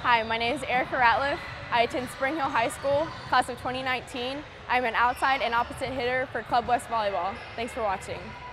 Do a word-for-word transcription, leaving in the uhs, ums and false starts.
Hi, my name is Erika Ratliff. I attend Spring Hill High School, class of twenty nineteen. I'm an outside and opposite hitter for Club West Volleyball. Thanks for watching.